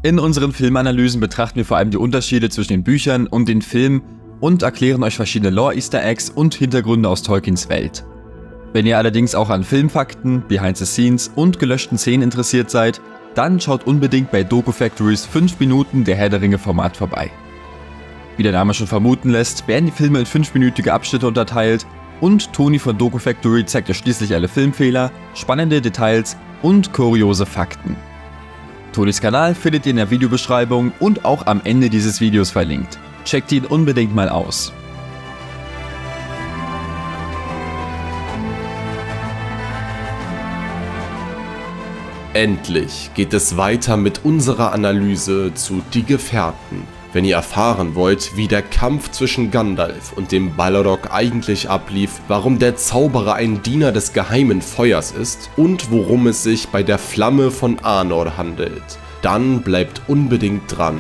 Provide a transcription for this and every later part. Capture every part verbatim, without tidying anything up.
In unseren Filmanalysen betrachten wir vor allem die Unterschiede zwischen den Büchern und den Filmen und erklären euch verschiedene Lore-Easter Eggs und Hintergründe aus Tolkiens Welt. Wenn ihr allerdings auch an Filmfakten, Behind the Scenes und gelöschten Szenen interessiert seid, dann schaut unbedingt bei Doku Factorys fünf Minuten der Herr der Ringe Format vorbei. Wie der Name schon vermuten lässt, werden die Filme in fünfminütige Abschnitte unterteilt und Toni von Doku Factory zeigt euch schließlich alle Filmfehler, spannende Details und kuriose Fakten. Tonis Kanal findet ihr in der Videobeschreibung und auch am Ende dieses Videos verlinkt. Checkt ihn unbedingt mal aus. Endlich geht es weiter mit unserer Analyse zu Die Gefährten. Wenn ihr erfahren wollt, wie der Kampf zwischen Gandalf und dem Balrog eigentlich ablief, warum der Zauberer ein Diener des geheimen Feuers ist und worum es sich bei der Flamme von Arnor handelt, dann bleibt unbedingt dran.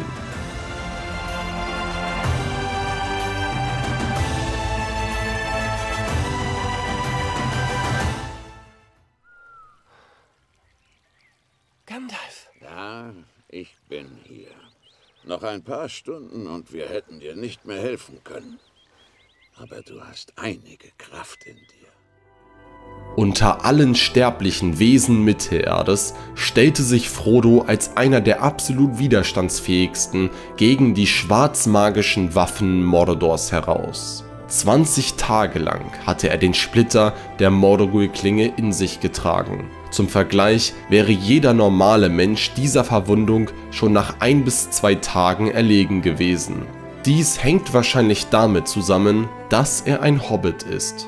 Gandalf! Ja, ich bin hier. Noch ein paar Stunden und wir hätten dir nicht mehr helfen können. Aber du hast einige Kraft in dir. Unter allen sterblichen Wesen Mittelerdes stellte sich Frodo als einer der absolut widerstandsfähigsten gegen die schwarzmagischen Waffen Mordors heraus. zwanzig Tage lang hatte er den Splitter der Morgul-Klinge in sich getragen. Zum Vergleich wäre jeder normale Mensch dieser Verwundung schon nach ein bis zwei Tagen erlegen gewesen. Dies hängt wahrscheinlich damit zusammen, dass er ein Hobbit ist.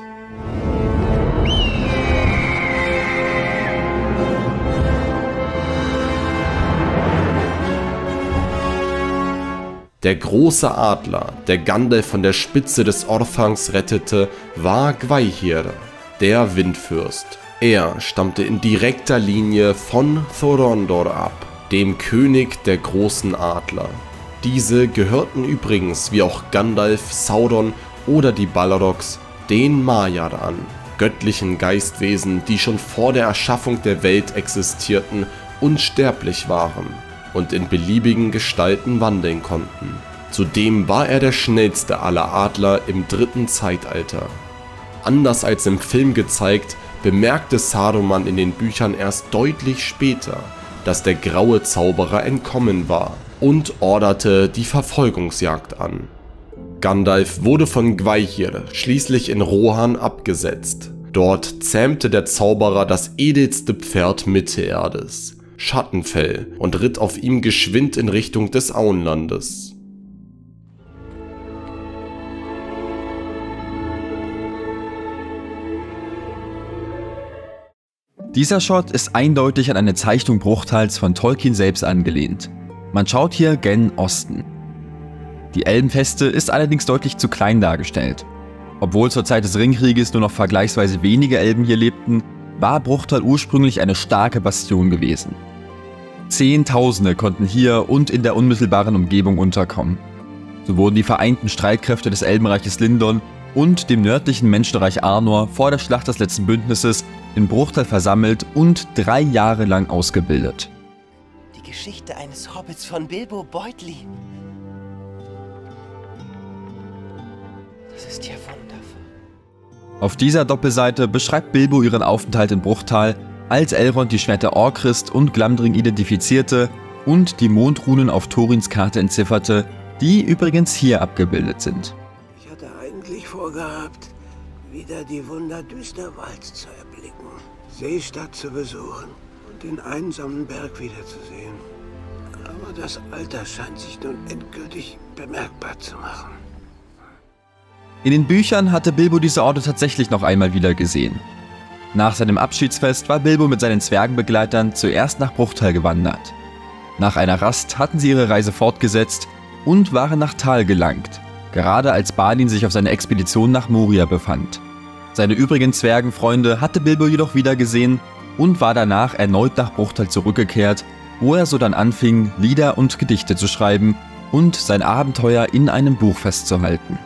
Der große Adler, der Gandalf von der Spitze des Orthangs rettete, war Gwaihir, der Windfürst. Er stammte in direkter Linie von Thorondor ab, dem König der großen Adler. Diese gehörten übrigens, wie auch Gandalf, Sauron oder die Balrogs, den Maiar an, göttlichen Geistwesen, die schon vor der Erschaffung der Welt existierten, unsterblich waren und in beliebigen Gestalten wandeln konnten. Zudem war er der schnellste aller Adler im dritten Zeitalter. Anders als im Film gezeigt, bemerkte Saruman in den Büchern erst deutlich später, dass der graue Zauberer entkommen war und orderte die Verfolgungsjagd an. Gandalf wurde von Gwaihir schließlich in Rohan abgesetzt. Dort zähmte der Zauberer das edelste Pferd Mittelerdes, Schattenfell, und ritt auf ihm geschwind in Richtung des Auenlandes. Dieser Shot ist eindeutig an eine Zeichnung Bruchtals von Tolkien selbst angelehnt. Man schaut hier gen Osten. Die Elbenfeste ist allerdings deutlich zu klein dargestellt. Obwohl zur Zeit des Ringkrieges nur noch vergleichsweise wenige Elben hier lebten, war Bruchtal ursprünglich eine starke Bastion gewesen. Zehntausende konnten hier und in der unmittelbaren Umgebung unterkommen. So wurden die vereinten Streitkräfte des Elbenreiches Lindon und dem nördlichen Menschenreich Arnor vor der Schlacht des letzten Bündnisses in Bruchtal versammelt und drei Jahre lang ausgebildet. Die Geschichte eines Hobbits von Bilbo Beutlin. Das ist ja wundervoll. Auf dieser Doppelseite beschreibt Bilbo ihren Aufenthalt in Bruchtal, als Elrond die Schwerter Orcrist und Glamdring identifizierte und die Mondrunen auf Thorins Karte entzifferte, die übrigens hier abgebildet sind. Ich hatte eigentlich vorgehabt, wieder die Wunder Düsterwalds zu erblicken, Seestadt zu besuchen und den einsamen Berg wiederzusehen. Aber das Alter scheint sich nun endgültig bemerkbar zu machen. In den Büchern hatte Bilbo diese Orte tatsächlich noch einmal wieder gesehen. Nach seinem Abschiedsfest war Bilbo mit seinen Zwergenbegleitern zuerst nach Bruchtal gewandert. Nach einer Rast hatten sie ihre Reise fortgesetzt und waren nach Tal gelangt, gerade als Balin sich auf seiner Expedition nach Moria befand. Seine übrigen Zwergenfreunde hatte Bilbo jedoch wieder gesehen und war danach erneut nach Bruchtal zurückgekehrt, wo er so dann anfing, Lieder und Gedichte zu schreiben und sein Abenteuer in einem Buch festzuhalten.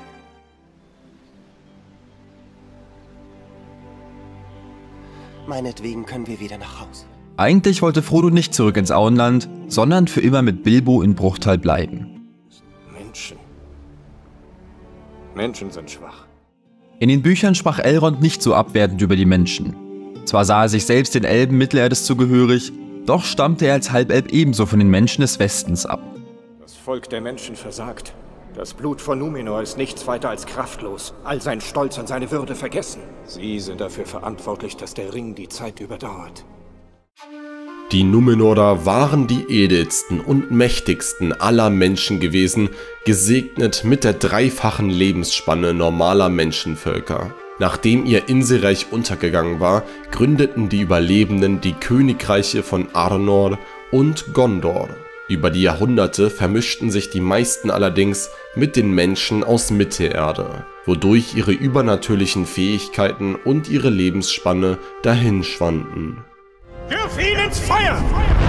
Meinetwegen können wir wieder nach Hause. Eigentlich wollte Frodo nicht zurück ins Auenland, sondern für immer mit Bilbo in Bruchtal bleiben. Menschen. Menschen sind schwach. In den Büchern sprach Elrond nicht so abwertend über die Menschen. Zwar sah er sich selbst den Elben Mittelerdes zugehörig, doch stammte er als Halbelb ebenso von den Menschen des Westens ab. Das Volk der Menschen versagt. Das Blut von Númenor ist nichts weiter als kraftlos. All sein Stolz und seine Würde vergessen. Sie sind dafür verantwortlich, dass der Ring die Zeit überdauert. Die Númenorer waren die edelsten und mächtigsten aller Menschen gewesen, gesegnet mit der dreifachen Lebensspanne normaler Menschenvölker. Nachdem ihr Inselreich untergegangen war, gründeten die Überlebenden die Königreiche von Arnor und Gondor. Über die Jahrhunderte vermischten sich die meisten allerdings mit den Menschen aus Mittelerde, wodurch ihre übernatürlichen Fähigkeiten und ihre Lebensspanne dahinschwanden. Wirf ihn ins Feuer!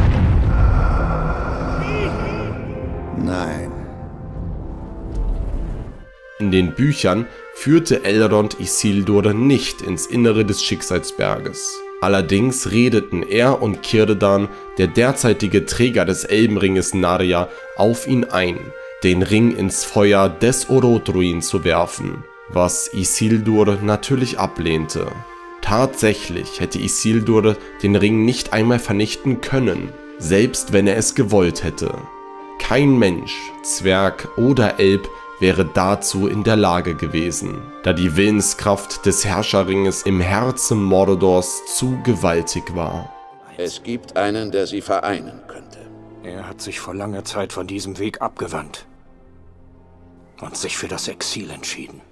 Nein. In den Büchern führte Elrond Isildur nicht ins Innere des Schicksalsberges. Allerdings redeten er und Círdan, der derzeitige Träger des Elbenringes Narja, auf ihn ein, den Ring ins Feuer des Orodruin zu werfen, was Isildur natürlich ablehnte. Tatsächlich hätte Isildur den Ring nicht einmal vernichten können, selbst wenn er es gewollt hätte. Kein Mensch, Zwerg oder Elb wäre dazu in der Lage gewesen, da die Willenskraft des Herrscherringes im Herzen Mordors zu gewaltig war. Es gibt einen, der sie vereinen könnte. Er hat sich vor langer Zeit von diesem Weg abgewandt und sich für das Exil entschieden.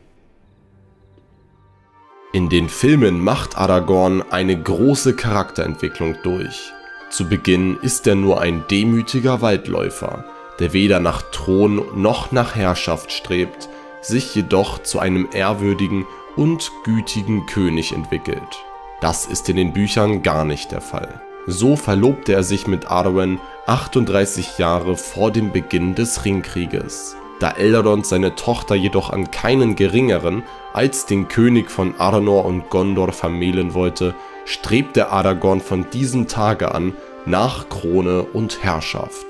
In den Filmen macht Aragorn eine große Charakterentwicklung durch. Zu Beginn ist er nur ein demütiger Waldläufer, der weder nach Thron noch nach Herrschaft strebt, sich jedoch zu einem ehrwürdigen und gütigen König entwickelt. Das ist in den Büchern gar nicht der Fall. So verlobte er sich mit Arwen achtunddreißig Jahre vor dem Beginn des Ringkrieges. Da Elrond seine Tochter jedoch an keinen geringeren als den König von Arnor und Gondor vermählen wollte, strebte Aragorn von diesem Tage an nach Krone und Herrschaft.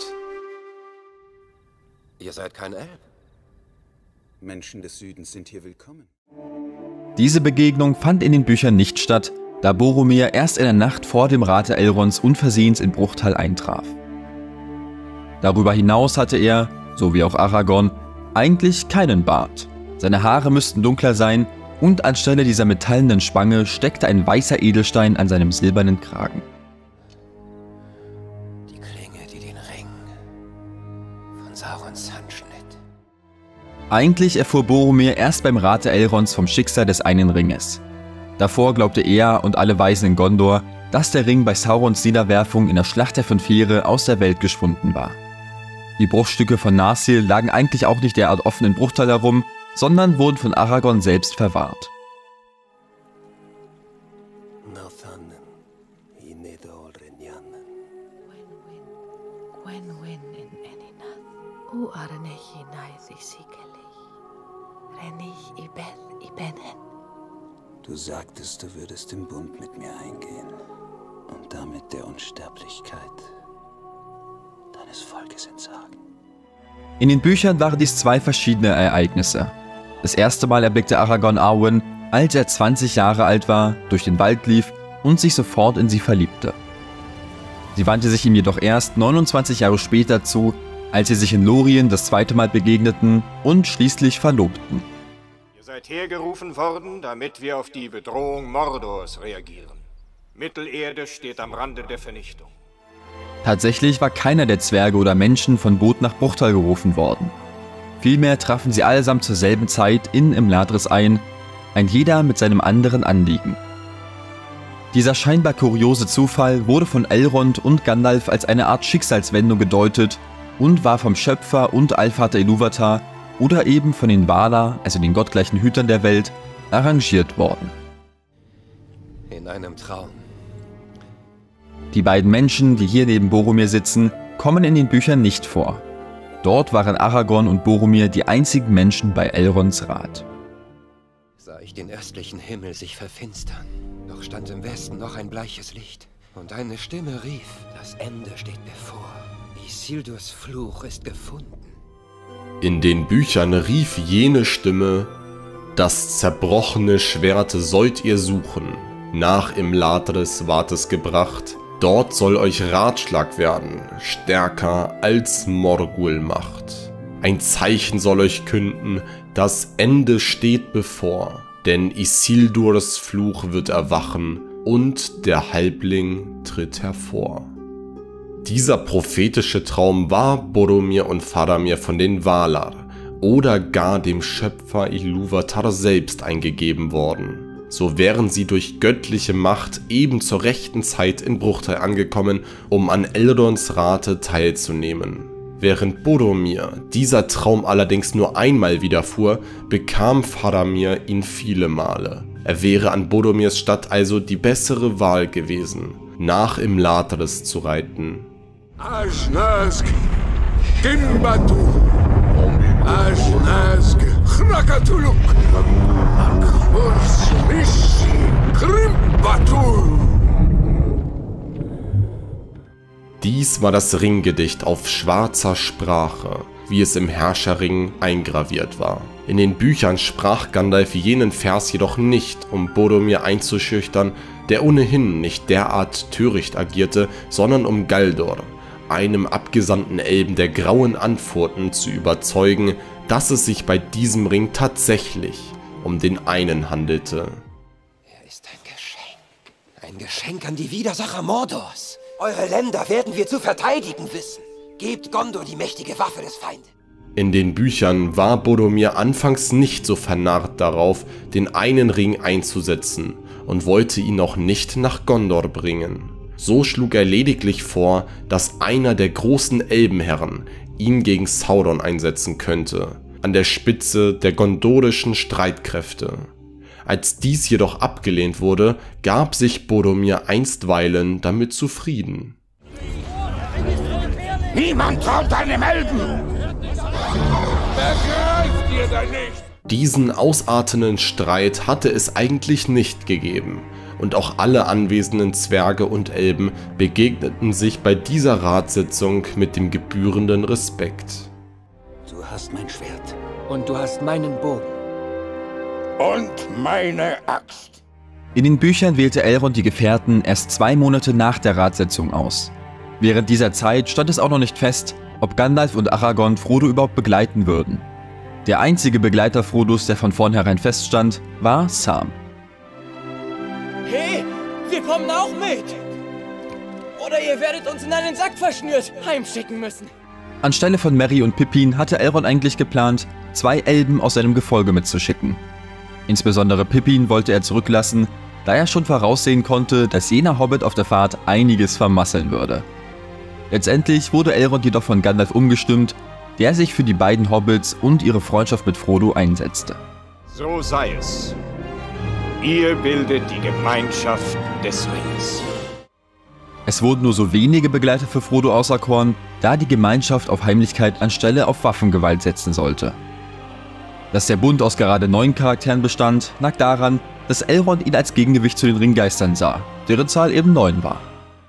Ihr seid kein Elb. Menschen des Südens sind hier willkommen. Diese Begegnung fand in den Büchern nicht statt, da Boromir erst in der Nacht vor dem Rat Elronds unversehens in Bruchtal eintraf. Darüber hinaus hatte er, so wie auch Aragorn, eigentlich keinen Bart. Seine Haare müssten dunkler sein und anstelle dieser metallenen Spange steckte ein weißer Edelstein an seinem silbernen Kragen. Die Klinge, die den Ring von Saurons Hand schnitt. Eigentlich erfuhr Boromir erst beim Rate Elronds vom Schicksal des einen Ringes. Davor glaubte er und alle Weisen in Gondor, dass der Ring bei Saurons Niederwerfung in der Schlacht der Fünf Heere aus der Welt geschwunden war. Die Bruchstücke von Narsil lagen eigentlich auch nicht derart offen in Bruchtal herum, sondern wurden von Aragorn selbst verwahrt. Du sagtest, du würdest den Bund mit mir eingehen und damit der Unsterblichkeit deines Volkes entsagen. In den Büchern waren dies zwei verschiedene Ereignisse. Das erste Mal erblickte Aragorn Arwen, als er zwanzig Jahre alt war, durch den Wald lief und sich sofort in sie verliebte. Sie wandte sich ihm jedoch erst neunundzwanzig Jahre später zu, als sie sich in Lorien das zweite Mal begegneten und schließlich verlobten. Ihr seid hergerufen worden, damit wir auf die Bedrohung Mordors reagieren. Mittelerde steht am Rande der Vernichtung. Tatsächlich war keiner der Zwerge oder Menschen von Boot nach Bruchtal gerufen worden. Vielmehr trafen sie allesamt zur selben Zeit in Imladris ein, ein jeder mit seinem anderen Anliegen. Dieser scheinbar kuriose Zufall wurde von Elrond und Gandalf als eine Art Schicksalswendung gedeutet und war vom Schöpfer und Allvater Ilúvatar oder eben von den Valar, also den gottgleichen Hütern der Welt, arrangiert worden. In einem Traum. Die beiden Menschen, die hier neben Boromir sitzen, kommen in den Büchern nicht vor. Dort waren Aragorn und Boromir die einzigen Menschen bei Elronds Rat. Sah ich den östlichen Himmel sich verfinstern, doch stand im Westen noch ein bleiches Licht. Und eine Stimme rief, das Ende steht bevor. Isildurs Fluch ist gefunden. In den Büchern rief jene Stimme, das zerbrochene Schwert sollt ihr suchen, nach Imladris ward es gebracht, dort soll euch Ratschlag werden, stärker als Morgul Macht. Ein Zeichen soll euch künden, das Ende steht bevor, denn Isildurs Fluch wird erwachen und der Halbling tritt hervor. Dieser prophetische Traum war Boromir und Faramir von den Valar oder gar dem Schöpfer Ilúvatar selbst eingegeben worden. So wären sie durch göttliche Macht eben zur rechten Zeit in Bruchtal angekommen, um an Elrons Rate teilzunehmen. Während Boromir dieser Traum allerdings nur einmal widerfuhr, bekam Faramir ihn viele Male. Er wäre an Boromirs Stadt also die bessere Wahl gewesen, nach Imladris zu reiten. Ashnazg, Gimbatu, Ashnazg, Chrakatuluk, Akhurs, Mishi, Grimbatul. Dies war das Ringgedicht auf schwarzer Sprache, wie es im Herrscherring eingraviert war. In den Büchern sprach Gandalf jenen Vers jedoch nicht, um Boromir einzuschüchtern, der ohnehin nicht derart töricht agierte, sondern um Galdor, einem abgesandten Elben der Grauen Antworten, zu überzeugen, dass es sich bei diesem Ring tatsächlich um den einen handelte. Er ist ein Geschenk. Ein Geschenk an die Widersacher Mordors. Eure Länder werden wir zu verteidigen wissen. Gebt Gondor die mächtige Waffe des Feindes. In den Büchern war Boromir anfangs nicht so vernarrt darauf, den einen Ring einzusetzen und wollte ihn auch nicht nach Gondor bringen. So schlug er lediglich vor, dass einer der großen Elbenherren ihn gegen Sauron einsetzen könnte, an der Spitze der gondorischen Streitkräfte. Als dies jedoch abgelehnt wurde, gab sich Boromir einstweilen damit zufrieden. Niemand traut einem Elben! Begreift ihr denn nicht? Diesen ausartenden Streit hatte es eigentlich nicht gegeben, und auch alle anwesenden Zwerge und Elben begegneten sich bei dieser Ratssitzung mit dem gebührenden Respekt. Du hast mein Schwert. Und du hast meinen Bogen. Und meine Axt. In den Büchern wählte Elrond die Gefährten erst zwei Monate nach der Ratssitzung aus. Während dieser Zeit stand es auch noch nicht fest, ob Gandalf und Aragorn Frodo überhaupt begleiten würden. Der einzige Begleiter Frodos, der von vornherein feststand, war Sam. Hey, wir kommen auch mit! Oder ihr werdet uns in einen Sack verschnürt heimschicken müssen. Anstelle von Merry und Pippin hatte Elrond eigentlich geplant, zwei Elben aus seinem Gefolge mitzuschicken. Insbesondere Pippin wollte er zurücklassen, da er schon voraussehen konnte, dass jener Hobbit auf der Fahrt einiges vermasseln würde. Letztendlich wurde Elrond jedoch von Gandalf umgestimmt, der sich für die beiden Hobbits und ihre Freundschaft mit Frodo einsetzte. So sei es. Ihr bildet die Gemeinschaft des Ringes. Es wurden nur so wenige Begleiter für Frodo auserkoren, da die Gemeinschaft auf Heimlichkeit anstelle auf Waffengewalt setzen sollte. Dass der Bund aus gerade neun Charakteren bestand, lag daran, dass Elrond ihn als Gegengewicht zu den Ringgeistern sah, deren Zahl eben neun war.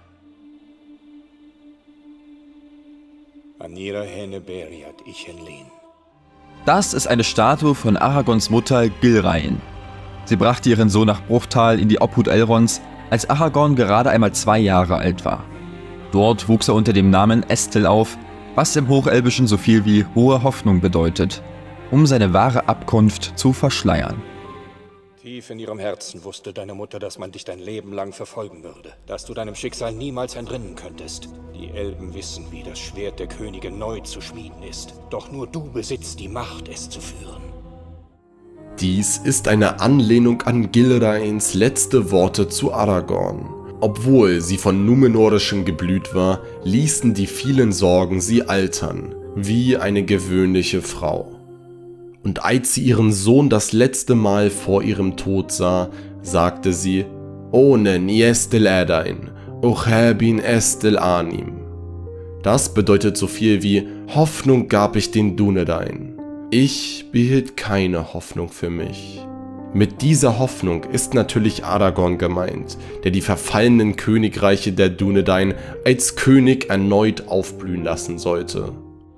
Anira hene Beriat Ichenlin. Das ist eine Statue von Aragorns Mutter Gilraen. Sie brachte ihren Sohn nach Bruchtal in die Obhut Elronds, als Aragorn gerade einmal zwei Jahre alt war. Dort wuchs er unter dem Namen Estel auf, was im Hochelbischen so viel wie hohe Hoffnung bedeutet, um seine wahre Abkunft zu verschleiern. Tief in ihrem Herzen wusste deine Mutter, dass man dich dein Leben lang verfolgen würde, dass du deinem Schicksal niemals entrinnen könntest. Die Elben wissen, wie das Schwert der Könige neu zu schmieden ist, doch nur du besitzt die Macht, es zu führen. Dies ist eine Anlehnung an Gilraens letzte Worte zu Aragorn. Obwohl sie von Numenorischem geblüht war, ließen die vielen Sorgen sie altern, wie eine gewöhnliche Frau. Und als sie ihren Sohn das letzte Mal vor ihrem Tod sah, sagte sie: Onen Iestel Edain, Ochabin Estel Anim. Das bedeutet so viel wie: Hoffnung gab ich den Dunedain. Ich behielt keine Hoffnung für mich. Mit dieser Hoffnung ist natürlich Aragorn gemeint, der die verfallenen Königreiche der Dúnedain als König erneut aufblühen lassen sollte.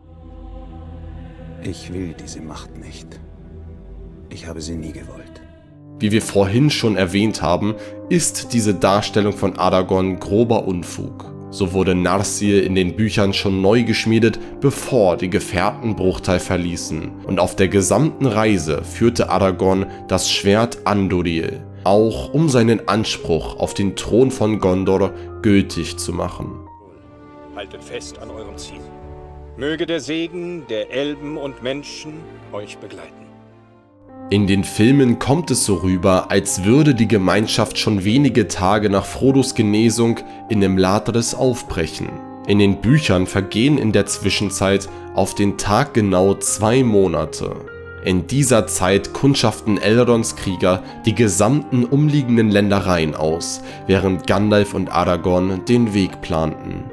Ich will diese Macht nicht. Ich habe sie nie gewollt. Wie wir vorhin schon erwähnt haben, ist diese Darstellung von Aragorn grober Unfug. So wurde Narsil in den Büchern schon neu geschmiedet, bevor die Gefährten Bruchtal verließen. Und auf der gesamten Reise führte Aragorn das Schwert Andúril, auch um seinen Anspruch auf den Thron von Gondor gültig zu machen. Haltet fest an eurem Ziel. Möge der Segen der Elben und Menschen euch begleiten. In den Filmen kommt es so rüber, als würde die Gemeinschaft schon wenige Tage nach Frodos Genesung in Imladris aufbrechen. In den Büchern vergehen in der Zwischenzeit auf den Tag genau zwei Monate. In dieser Zeit kundschaften Elrons Krieger die gesamten umliegenden Ländereien aus, während Gandalf und Aragorn den Weg planten.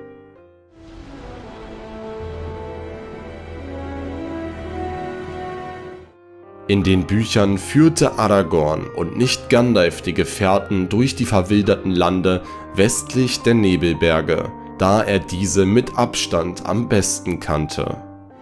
In den Büchern führte Aragorn und nicht Gandalf die Gefährten durch die verwilderten Lande westlich der Nebelberge, da er diese mit Abstand am besten kannte.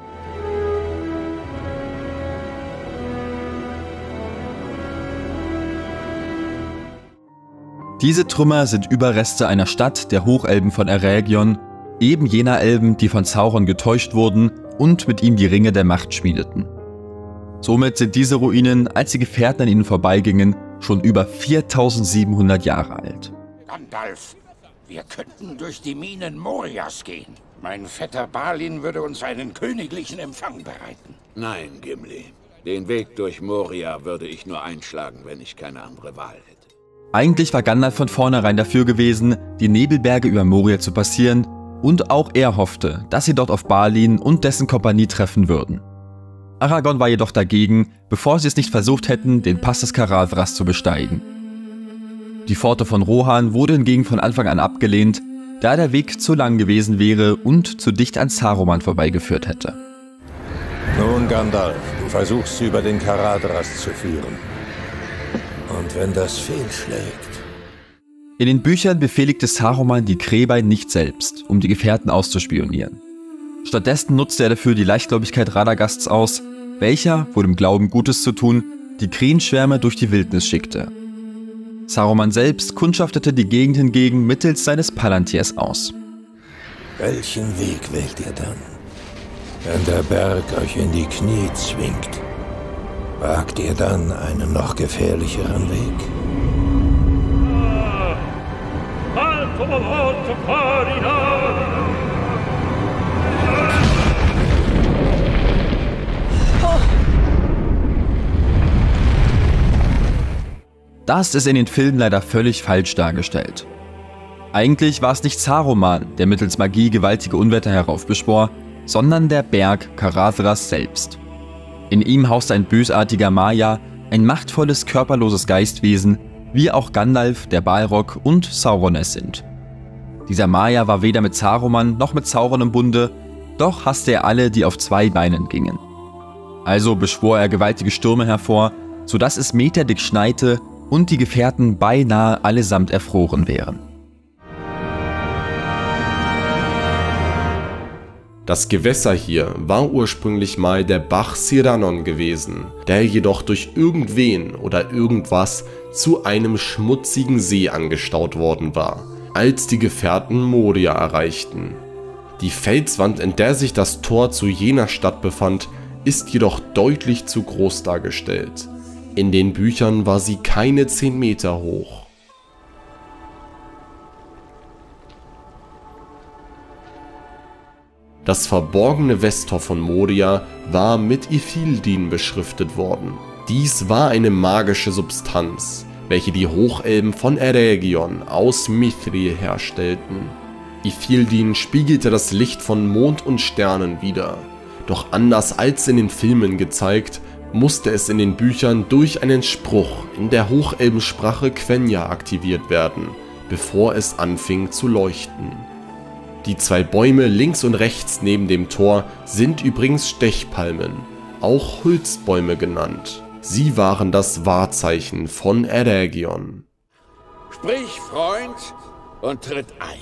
Diese Trümmer sind Überreste einer Stadt der Hochelben von Eregion, eben jener Elben, die von Sauron getäuscht wurden und mit ihm die Ringe der Macht schmiedeten. Somit sind diese Ruinen, als die Gefährten an ihnen vorbeigingen, schon über viertausendsiebenhundert Jahre alt. Gandalf, wir könnten durch die Minen Morias gehen. Mein Vetter Balin würde uns einen königlichen Empfang bereiten. Nein, Gimli. Den Weg durch Moria würde ich nur einschlagen, wenn ich keine andere Wahl hätte. Eigentlich war Gandalf von vornherein dafür gewesen, die Nebelberge über Moria zu passieren, und auch er hoffte, dass sie dort auf Balin und dessen Kompanie treffen würden. Aragorn war jedoch dagegen, bevor sie es nicht versucht hätten, den Pass des Caradhras zu besteigen. Die Pforte von Rohan wurde hingegen von Anfang an abgelehnt, da der Weg zu lang gewesen wäre und zu dicht an Saruman vorbeigeführt hätte. Nun, Gandalf, du versuchst sie über den Caradhras zu führen. Und wenn das fehlschlägt... In den Büchern befehligte Saruman die Kräber nicht selbst, um die Gefährten auszuspionieren. Stattdessen nutzte er dafür die Leichtgläubigkeit Radagasts aus, welcher, wohl im Glauben Gutes zu tun, die Krähenschwärme durch die Wildnis schickte. Saruman selbst kundschaftete die Gegend hingegen mittels seines Palantirs aus. Welchen Weg wählt ihr dann? Wenn der Berg euch in die Knie zwingt, wagt ihr dann einen noch gefährlicheren Weg? Das ist in den Filmen leider völlig falsch dargestellt. Eigentlich war es nicht Saruman, der mittels Magie gewaltige Unwetter heraufbeschwor, sondern der Berg Caradhras selbst. In ihm hauste ein bösartiger Maya, ein machtvolles, körperloses Geistwesen, wie auch Gandalf, der Balrog und Sauron es sind. Dieser Maya war weder mit Saruman noch mit Sauron im Bunde, doch hasste er alle, die auf zwei Beinen gingen. Also beschwor er gewaltige Stürme hervor, sodass es meterdick schneite und die Gefährten beinahe allesamt erfroren wären. Das Gewässer hier war ursprünglich mal der Bach Ciranon gewesen, der jedoch durch irgendwen oder irgendwas zu einem schmutzigen See angestaut worden war, als die Gefährten Moria erreichten. Die Felswand, in der sich das Tor zu jener Stadt befand, ist jedoch deutlich zu groß dargestellt. In den Büchern war sie keine zehn Meter hoch. Das verborgene Westtor von Moria war mit Ithildin beschriftet worden. Dies war eine magische Substanz, welche die Hochelben von Eregion aus Mithril herstellten. Ithildin spiegelte das Licht von Mond und Sternen wider, doch anders als in den Filmen gezeigt, musste es in den Büchern durch einen Spruch in der Hochelbensprache Quenya aktiviert werden, bevor es anfing zu leuchten. Die zwei Bäume links und rechts neben dem Tor sind übrigens Stechpalmen, auch Holzbäume genannt. Sie waren das Wahrzeichen von Eregion. Sprich, Freund, und tritt ein.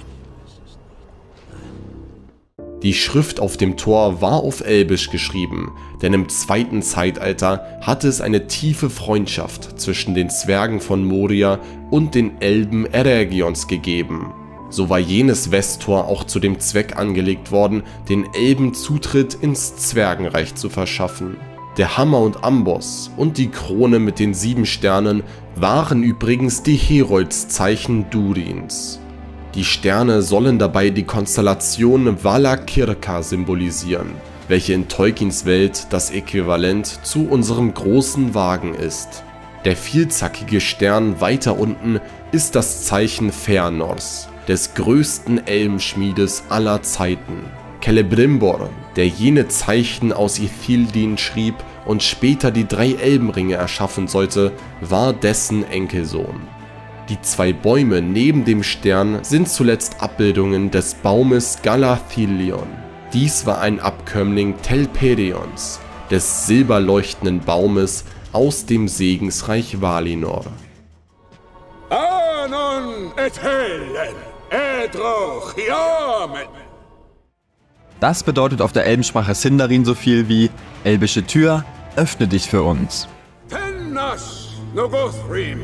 Die Schrift auf dem Tor war auf Elbisch geschrieben, denn im zweiten Zeitalter hatte es eine tiefe Freundschaft zwischen den Zwergen von Moria und den Elben Eregions gegeben. So war jenes Westtor auch zu dem Zweck angelegt worden, den Elben Zutritt ins Zwergenreich zu verschaffen. Der Hammer und Amboss und die Krone mit den sieben Sternen waren übrigens die Heroldszeichen Durins. Die Sterne sollen dabei die Konstellation Valakirka symbolisieren, welche in Tolkiens Welt das Äquivalent zu unserem großen Wagen ist. Der vielzackige Stern weiter unten ist das Zeichen Fëanors, des größten Elbenschmiedes aller Zeiten. Celebrimbor, der jene Zeichen aus Ithildin schrieb und später die drei Elbenringe erschaffen sollte, war dessen Enkelsohn. Die zwei Bäume neben dem Stern sind zuletzt Abbildungen des Baumes Galathilion. Dies war ein Abkömmling Telperions, des silberleuchtenden Baumes aus dem Segensreich Valinor. Anon et Helen, Edroch, Yamen. Das bedeutet auf der Elbensprache Sindarin so viel wie elbische Tür, öffne dich für uns. Tennas Nogothrim,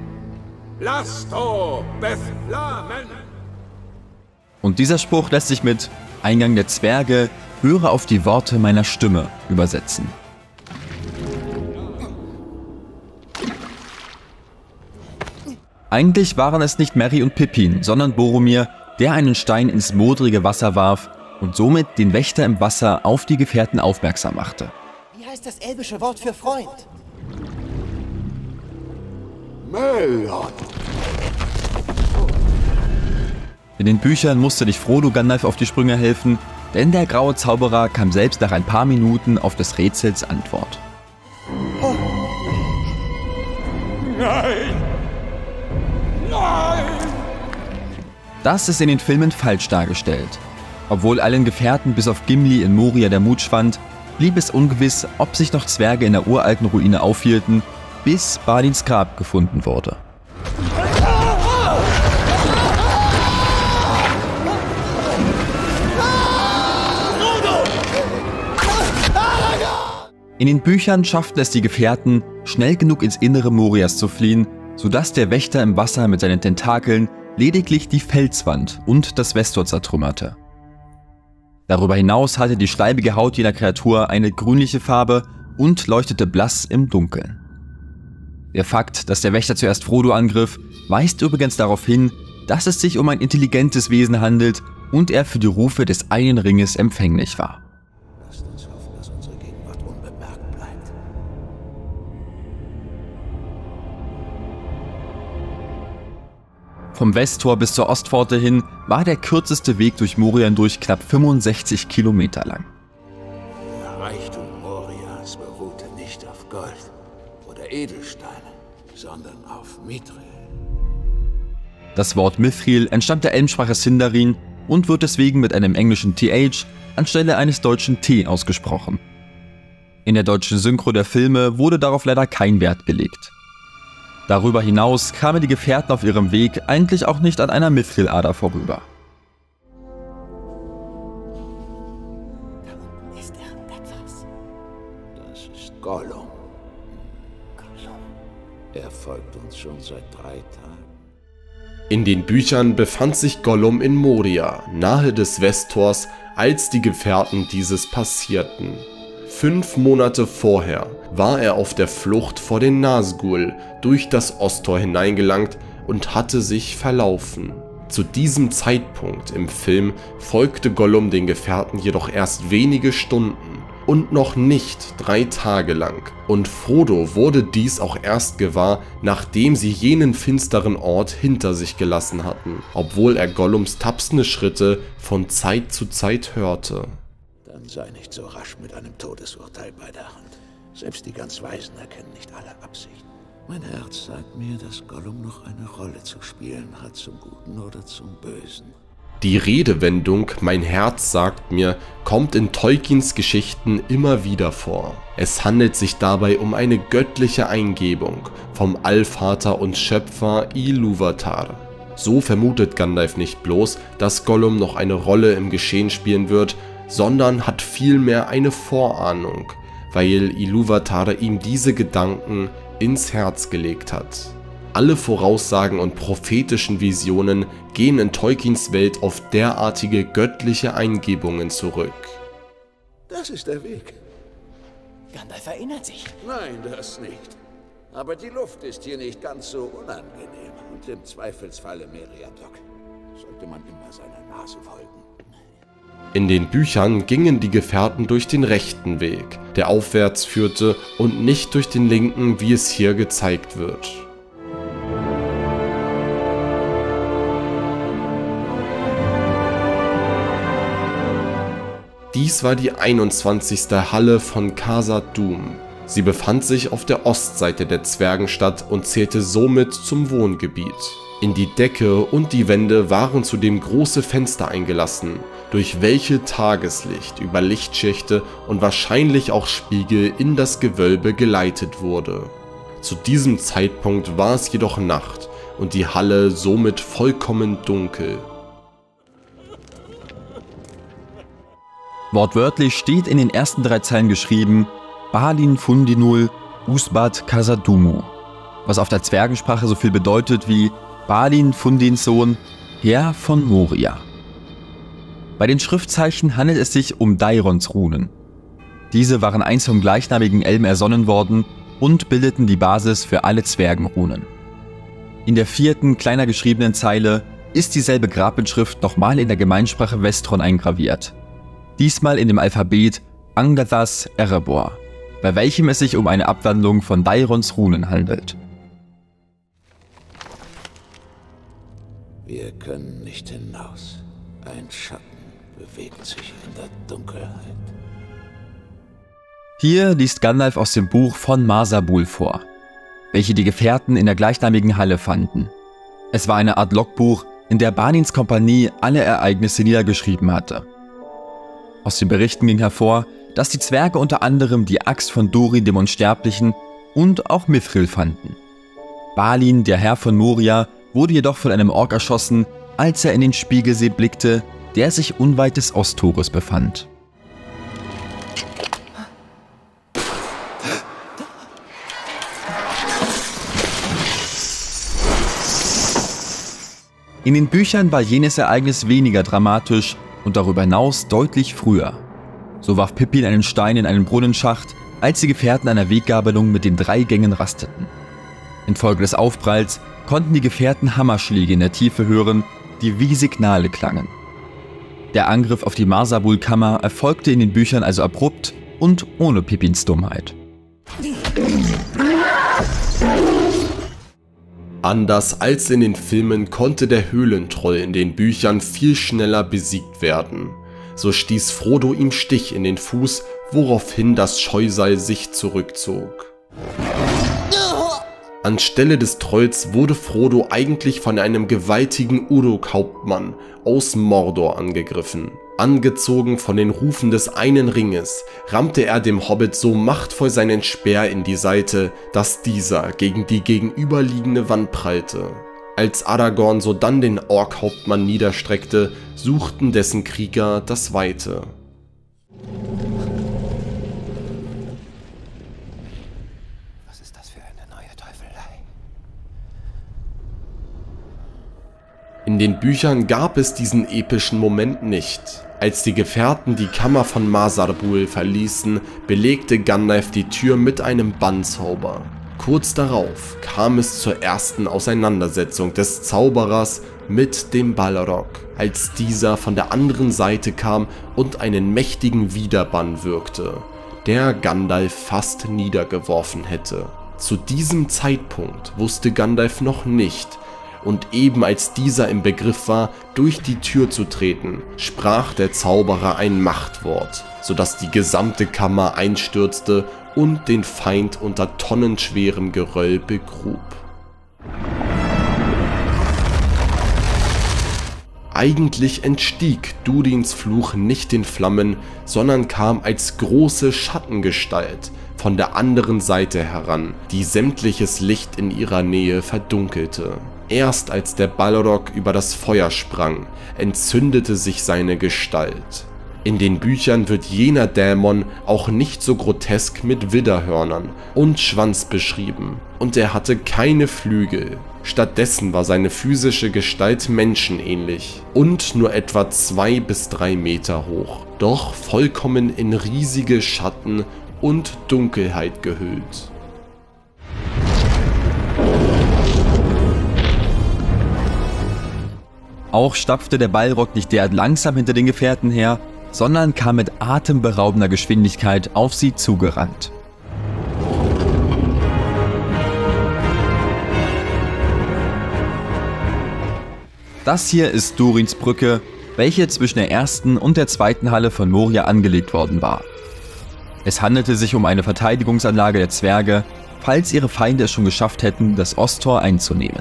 Lasto Bethlamen. Und dieser Spruch lässt sich mit Eingang der Zwerge, höre auf die Worte meiner Stimme übersetzen. Eigentlich waren es nicht Merry und Pippin, sondern Boromir, der einen Stein ins modrige Wasser warf und somit den Wächter im Wasser auf die Gefährten aufmerksam machte. Wie heißt das elbische Wort für Freund? Melon. In den Büchern musste dich Frodo Gandalf auf die Sprünge helfen, denn der graue Zauberer kam selbst nach ein paar Minuten auf des Rätsels Antwort. Oh. Nein! Nein! Das ist in den Filmen falsch dargestellt. Obwohl allen Gefährten bis auf Gimli in Moria der Mut schwand, blieb es ungewiss, ob sich noch Zwerge in der uralten Ruine aufhielten, bis Balins Grab gefunden wurde. In den Büchern schafften es die Gefährten, schnell genug ins Innere Morias zu fliehen, sodass der Wächter im Wasser mit seinen Tentakeln lediglich die Felswand und das Westtor zertrümmerte. Darüber hinaus hatte die schleimige Haut jener Kreatur eine grünliche Farbe und leuchtete blass im Dunkeln. Der Fakt, dass der Wächter zuerst Frodo angriff, weist übrigens darauf hin, dass es sich um ein intelligentes Wesen handelt und er für die Rufe des einen Ringes empfänglich war. Lasst uns hoffen, dass unsere Gegenwart unbemerkt bleibt. Vom Westtor bis zur Ostpforte hin war der kürzeste Weg durch Moria hindurch knapp fünfundsechzig Kilometer lang. Der Reichtum Morias beruhte nicht auf Gold oder Edelsteine, sondern auf Mithril. Das Wort Mithril entstammt der Elbensprache Sindarin und wird deswegen mit einem englischen T H anstelle eines deutschen T ausgesprochen. In der deutschen Synchro der Filme wurde darauf leider kein Wert gelegt. Darüber hinaus kamen die Gefährten auf ihrem Weg eigentlich auch nicht an einer Mithril-Ader vorüber. Da unten ist irgendetwas. Das ist Gollum. Gollum. Er folgt uns schon seit drei Tagen. In den Büchern befand sich Gollum in Moria, nahe des Westtors, als die Gefährten dieses passierten. Fünf Monate vorher war er auf der Flucht vor den Nazgul durch das Osttor hineingelangt und hatte sich verlaufen. Zu diesem Zeitpunkt im Film folgte Gollum den Gefährten jedoch erst wenige Stunden und noch nicht drei Tage lang. Und Frodo wurde dies auch erst gewahr, nachdem sie jenen finsteren Ort hinter sich gelassen hatten, obwohl er Gollums tapsende Schritte von Zeit zu Zeit hörte. Dann sei nicht so rasch mit einem Todesurteil bei der Hand. Selbst die ganz Weisen erkennen nicht alle Absichten. Mein Herz sagt mir, dass Gollum noch eine Rolle zu spielen hat, zum Guten oder zum Bösen. Die Redewendung „Mein Herz sagt mir“ kommt in Tolkiens Geschichten immer wieder vor. Es handelt sich dabei um eine göttliche Eingebung vom Allvater und Schöpfer Ilúvatar. So vermutet Gandalf nicht bloß, dass Gollum noch eine Rolle im Geschehen spielen wird, sondern hat vielmehr eine Vorahnung, weil Ilúvatar ihm diese Gedanken ins Herz gelegt hat. Alle Voraussagen und prophetischen Visionen gehen in Tolkiens Welt auf derartige göttliche Eingebungen zurück. Das ist der Weg. Gandalf erinnert sich. Nein, das nicht. Aber die Luft ist hier nicht ganz so unangenehm. Und im Zweifelsfalle Meriadoc sollte man immer seiner Nase folgen. In den Büchern gingen die Gefährten durch den rechten Weg, der aufwärts führte, und nicht durch den linken, wie es hier gezeigt wird. Dies war die einundzwanzigste Halle von Khazad-dûm. Sie befand sich auf der Ostseite der Zwergenstadt und zählte somit zum Wohngebiet. In die Decke und die Wände waren zudem große Fenster eingelassen, durch welche Tageslicht über Lichtschächte und wahrscheinlich auch Spiegel in das Gewölbe geleitet wurde. Zu diesem Zeitpunkt war es jedoch Nacht und die Halle somit vollkommen dunkel. Wortwörtlich steht in den ersten drei Zeilen geschrieben Balin Fundinul Usbad Khazad-dûmu, was auf der Zwergensprache so viel bedeutet wie Balin Fundins Sohn, Herr von Moria. Bei den Schriftzeichen handelt es sich um Dairons Runen. Diese waren einst vom gleichnamigen Elben ersonnen worden und bildeten die Basis für alle Zwergenrunen. In der vierten, kleiner geschriebenen Zeile ist dieselbe Grabbinschrift nochmal in der Gemeinsprache Westron eingraviert. Diesmal in dem Alphabet Angathas Erebor, bei welchem es sich um eine Abwandlung von Dairons Runen handelt. Wir können nicht hinaus. Ein Schatten bewegt sich in der Dunkelheit. Hier liest Gandalf aus dem Buch von Marzabul vor, welche die Gefährten in der gleichnamigen Halle fanden. Es war eine Art Logbuch, in der Balins Kompanie alle Ereignisse niedergeschrieben hatte. Aus den Berichten ging hervor, dass die Zwerge unter anderem die Axt von Durin dem Unsterblichen und auch Mithril fanden. Balin, der Herr von Moria, wurde jedoch von einem Ork erschossen, als er in den Spiegelsee blickte, der sich unweit des Osttores befand. In den Büchern war jenes Ereignis weniger dramatisch und darüber hinaus deutlich früher. So warf Pippin einen Stein in einen Brunnenschacht, als die Gefährten an der Weggabelung mit den drei Gängen rasteten. Infolge des Aufpralls konnten die Gefährten Hammerschläge in der Tiefe hören, die wie Signale klangen. Der Angriff auf die Marzabul-Kammer erfolgte in den Büchern also abrupt und ohne Pippins Dummheit. Anders als in den Filmen konnte der Höhlentroll in den Büchern viel schneller besiegt werden. So stieß Frodo ihm Stich in den Fuß, woraufhin das Scheusal sich zurückzog. Anstelle des Trolls wurde Frodo eigentlich von einem gewaltigen Uruk-Hauptmann aus Mordor angegriffen. Angezogen von den Rufen des einen Ringes, rammte er dem Hobbit so machtvoll seinen Speer in die Seite, dass dieser gegen die gegenüberliegende Wand prallte. Als Aragorn sodann den Ork-Hauptmann niederstreckte, suchten dessen Krieger das Weite. Was ist das für eine neue Teufelei? In den Büchern gab es diesen epischen Moment nicht. Als die Gefährten die Kammer von Marzabul verließen, belegte Gandalf die Tür mit einem Bannzauber. Kurz darauf kam es zur ersten Auseinandersetzung des Zauberers mit dem Balrog, als dieser von der anderen Seite kam und einen mächtigen Widerbann wirkte, der Gandalf fast niedergeworfen hätte. Zu diesem Zeitpunkt wusste Gandalf noch nicht, und eben als dieser im Begriff war, durch die Tür zu treten, sprach der Zauberer ein Machtwort, sodass die gesamte Kammer einstürzte und den Feind unter tonnenschwerem Geröll begrub. Eigentlich entstieg Durins Fluch nicht den Flammen, sondern kam als große Schattengestalt von der anderen Seite heran, die sämtliches Licht in ihrer Nähe verdunkelte. Erst als der Balrog über das Feuer sprang, entzündete sich seine Gestalt. In den Büchern wird jener Dämon auch nicht so grotesk mit Widderhörnern und Schwanz beschrieben, und er hatte keine Flügel. Stattdessen war seine physische Gestalt menschenähnlich und nur etwa zwei bis drei Meter hoch, doch vollkommen in riesige Schatten und Dunkelheit gehüllt. Auch stapfte der Balrog nicht derart langsam hinter den Gefährten her, sondern kam mit atemberaubender Geschwindigkeit auf sie zugerannt. Das hier ist Durins Brücke, welche zwischen der ersten und der zweiten Halle von Moria angelegt worden war. Es handelte sich um eine Verteidigungsanlage der Zwerge, falls ihre Feinde es schon geschafft hätten, das Osttor einzunehmen.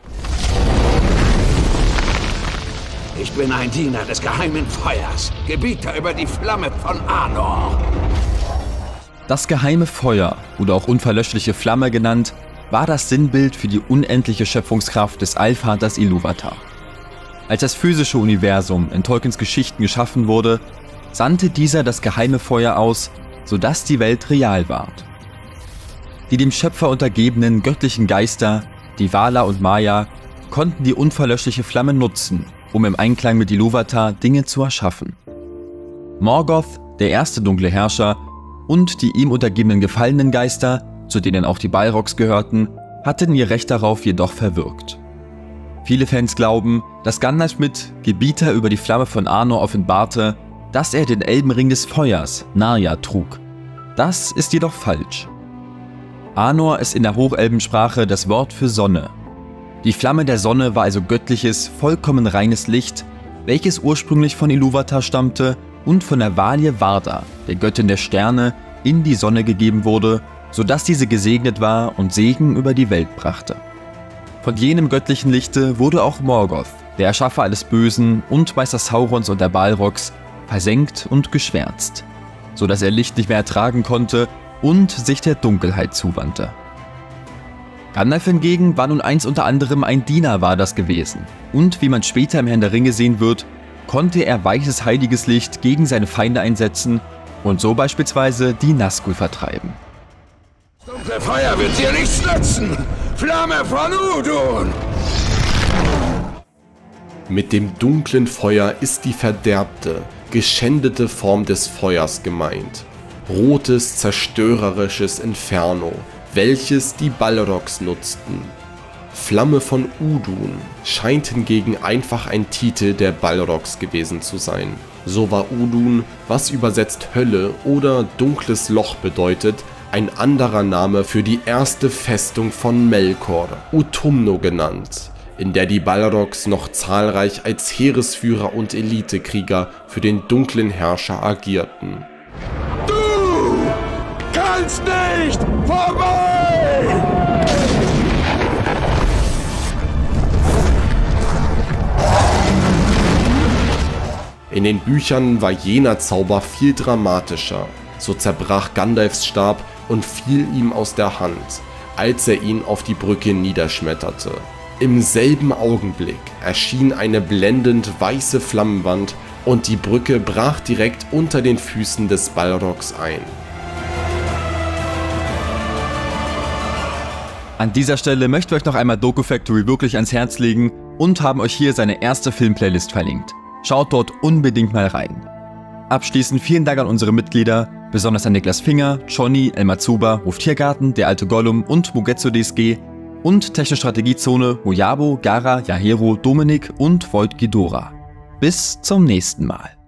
Ich bin ein Diener des geheimen Feuers, Gebieter über die Flamme von Arnor. Das geheime Feuer, oder auch unverlöschliche Flamme genannt, war das Sinnbild für die unendliche Schöpfungskraft des Allvaters Ilúvatar. Als das physische Universum in Tolkiens Geschichten geschaffen wurde, sandte dieser das geheime Feuer aus, sodass die Welt real ward. Die dem Schöpfer untergebenen göttlichen Geister, die Vala und Maya, konnten die unverlöschliche Flamme nutzen, um im Einklang mit Ilúvatar Dinge zu erschaffen. Morgoth, der erste dunkle Herrscher, und die ihm untergebenen gefallenen Geister, zu denen auch die Balrogs gehörten, hatten ihr Recht darauf jedoch verwirkt. Viele Fans glauben, dass Gandalf mit Gebieter über die Flamme von Arnor offenbarte, dass er den Elbenring des Feuers, Narja, trug. Das ist jedoch falsch. Arnor ist in der Hochelbensprache das Wort für Sonne. Die Flamme der Sonne war also göttliches, vollkommen reines Licht, welches ursprünglich von Ilúvatar stammte und von der Valie Varda, der Göttin der Sterne, in die Sonne gegeben wurde, sodass diese gesegnet war und Segen über die Welt brachte. Von jenem göttlichen Lichte wurde auch Morgoth, der Erschaffer alles Bösen und Meister Saurons und der Balrogs, versenkt und geschwärzt, sodass er Licht nicht mehr ertragen konnte und sich der Dunkelheit zuwandte. Gandalf hingegen war nun einst unter anderem ein Diener Vardas gewesen, und wie man später im Herrn der Ringe sehen wird, konnte er weiches heiliges Licht gegen seine Feinde einsetzen und so beispielsweise die Nazgul vertreiben. Das dunkle Feuer wird dir nichts nützen! Flamme von Udun! Mit dem dunklen Feuer ist die verderbte, geschändete Form des Feuers gemeint. Rotes, zerstörerisches Inferno, welches die Balrogs nutzten. Flamme von Udun scheint hingegen einfach ein Titel der Balrogs gewesen zu sein. So war Udun, was übersetzt Hölle oder dunkles Loch bedeutet, ein anderer Name für die erste Festung von Melkor, Utumno genannt, in der die Balrogs noch zahlreich als Heeresführer und Elitekrieger für den dunklen Herrscher agierten. Du kannst nicht vorbei! In den Büchern war jener Zauber viel dramatischer. So zerbrach Gandalfs Stab und fiel ihm aus der Hand, als er ihn auf die Brücke niederschmetterte. Im selben Augenblick erschien eine blendend weiße Flammenwand und die Brücke brach direkt unter den Füßen des Balrogs ein. An dieser Stelle möchten wir euch noch einmal Doku Factory wirklich ans Herz legen und haben euch hier seine erste Filmplaylist verlinkt. Schaut dort unbedingt mal rein. Abschließend vielen Dank an unsere Mitglieder, besonders an Niklas Finger, Johnny, Elmar Zuber, Ruf Tiergarten, Der alte Gollum und Mugetsu D S G und Technische Strategiezone, Mojabo, Gara, Yahero, Dominik und Void Ghidorah. Bis zum nächsten Mal.